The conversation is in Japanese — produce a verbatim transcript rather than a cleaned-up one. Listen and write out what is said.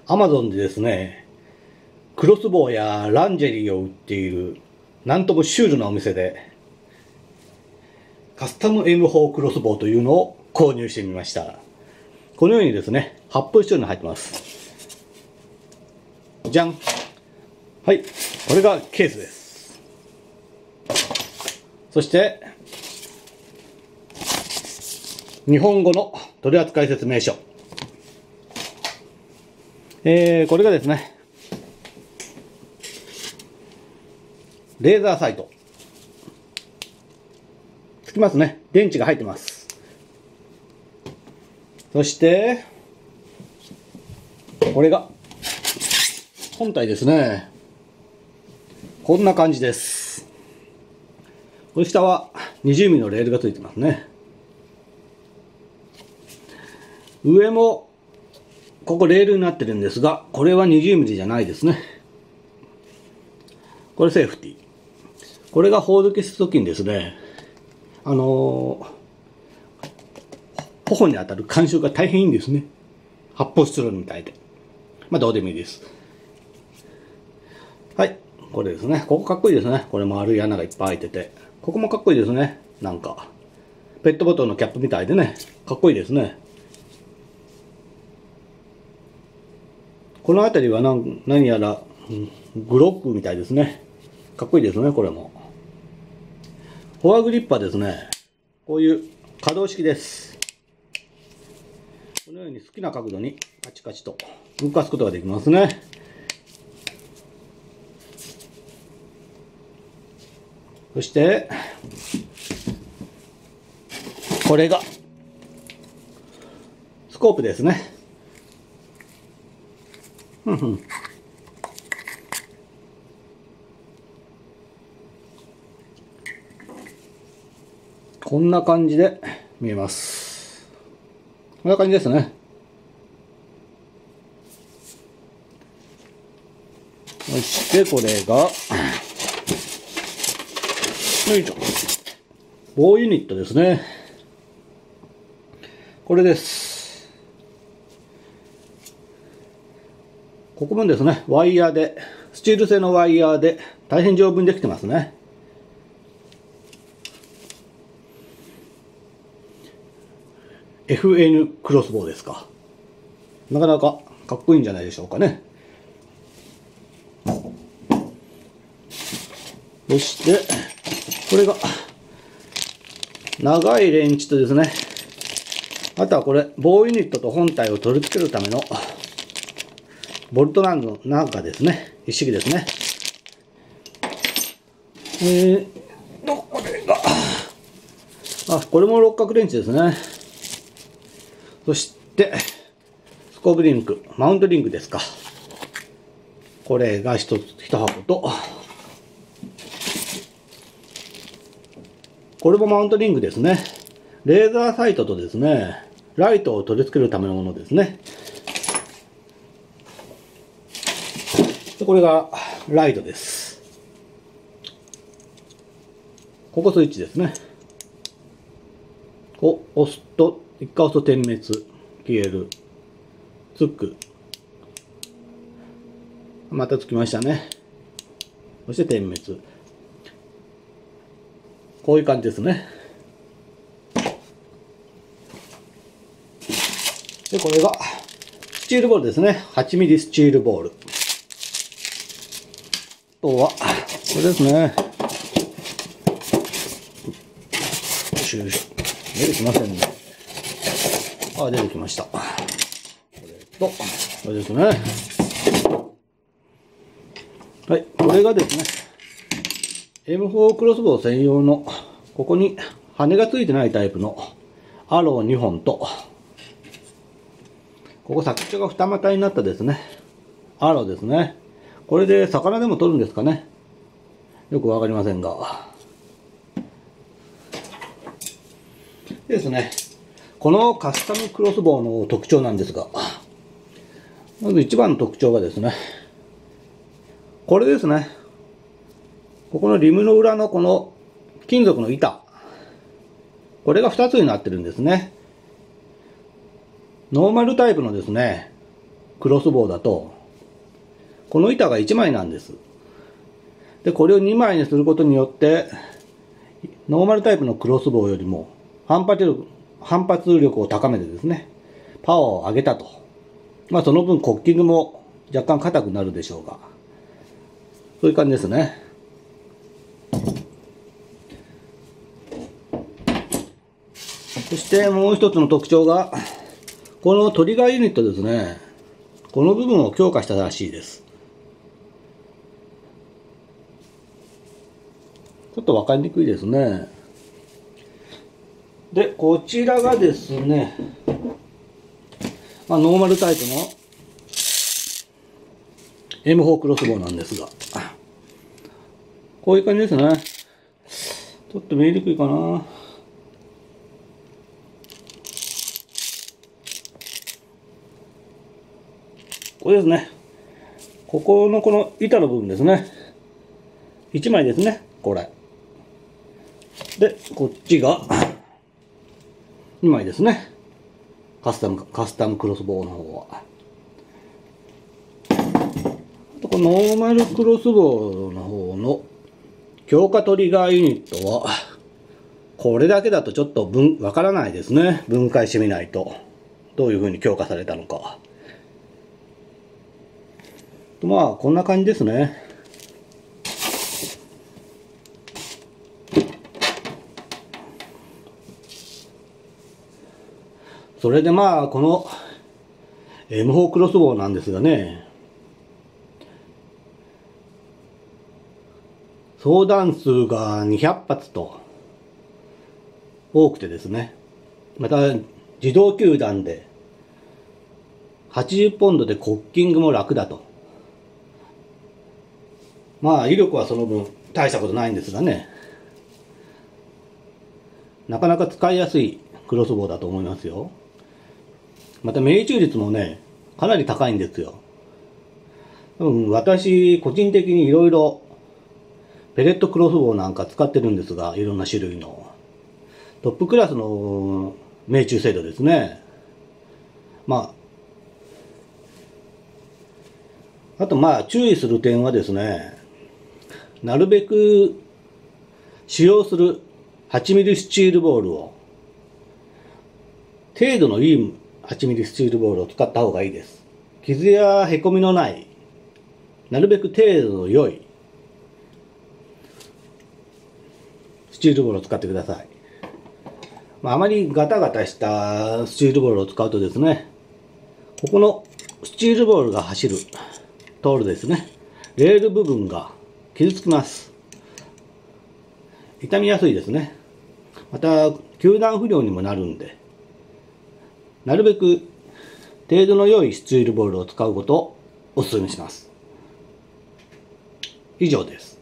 アマゾンでですね、クロスボウやランジェリーを売っている、なんともシュールなお店で、カスタム エムフォー クロスボウというのを購入してみました。このようにですね、発泡スチロールに入ってます。じゃん。はい、これがケースです。そして、日本語の取扱説明書。えー、これがですね、レーザーサイト。つきますね。電池が入ってます。そして、これが、本体ですね。こんな感じです。この下はにじゅうミリのレールがついてますね。上も、ここレールになってるんですが、これはにじゅうミリじゃないですね。これセーフティー。これがホールケストキンですね。あのー、頬に当たる感触が大変いいんですね。発泡スチロールみたいで。まあどうでもいいです。はい。これですね。ここかっこいいですね。これ丸い穴がいっぱい開いてて。ここもかっこいいですね。なんか。ペットボトルのキャップみたいでね。かっこいいですね。この辺りは何何やら、グロックみたいですね。かっこいいですね、これも。フォアグリッパーですね。こういう可動式です。このように好きな角度にカチカチと動かすことができますね。そして、これがスコープですね。ふんふん。こんな感じで見えます。こんな感じですね。そしてこれが、よいしょ。棒ユニットですね。これです。ここもですね、ワイヤーで、スチール製のワイヤーで大変丈夫にできてますね。エフエヌ クロスボウですか。なかなかかっこいいんじゃないでしょうかね。そして、これが、長いレンチとですね、あとはこれ、棒ユニットと本体を取り付けるための、ボルトなんの中ですね。一式ですね。えーと、これが、あ、これも六角レンチですね。そして、スコープリンク、マウントリングですか。これが一つ、一箱と、これもマウントリングですね。レーザーサイトとですね、ライトを取り付けるためのものですね。でこれがライトです。ここスイッチですね。を押すと、一回押すと点滅、消える、つく。またつきましたね。そして点滅。こういう感じですね。で、これが、スチールボールですね。はちミリスチールボール。あとは、これですね。よいしょよいしょ。出てきませんね。あ、出てきました。これと、これですね。はい、これがですね、エムフォー クロスボウ専用の、ここに羽がついてないタイプのアローにほんと、ここ先っちょが二股になったですね、アローですね。これで魚でも取るんですかね。よくわかりませんが。でですね、このカスタムクロスボウの特徴なんですが、まず一番の特徴がですね、これですね。ここのリムの裏のこの金属の板。これがふたつになってるんですね。ノーマルタイプのですね、 クロスボウだと、この板がいちまいなんです。で、これをにまいにすることによって、ノーマルタイプのクロスボウよりも反発力、反発力を高めてですね、パワーを上げたと。まあその分コッキングも若干硬くなるでしょうが、そういう感じですね。そしてもう一つの特徴が、このトリガーユニットですね。この部分を強化したらしいです。ちょっとわかりにくいですね。で、こちらがですね、まあ、ノーマルタイプの エムフォー クロスボウなんですが、こういう感じですね。ちょっと見えにくいかな。これですね。ここのこの板の部分ですね。いちまいですね、これ。で、こっちがにまいですね。カスタム、カスタムクロスボウの方は。あとこのノーマルクロスボウの方の強化トリガーユニットは、これだけだとちょっと分、わからないですね。分解してみないと。どういう風に強化されたのか。まあ、こんな感じですね。それでまあ、この エムフォー クロスボウなんですがね、相談数がにひゃくぱつと多くてですね、また自動球団ではちじゅうポンドでコッキングも楽だと。まあ威力はその分大したことないんですがね、なかなか使いやすいクロスボウだと思いますよ。また命中率もね、かなり高いんですよ。うん、私個人的にいろいろペレットクロスボウなんか使ってるんですが、いろんな種類のトップクラスの命中精度ですね。まああとまあ注意する点はですね、なるべく使用するはちミリスチールボールを、程度のいいはちミリスチールボールを使った方がいいです。傷やへこみのない、なるべく程度の良いスチールボールを使ってください。まあ、あまりガタガタしたスチールボールを使うとですね、ここのスチールボールが走る、通るですね、レール部分が傷つきます。傷みやすいですね。また球団不良にもなるんで、なるべく程度の良いスチールボールを使うことをお勧めします。以上です。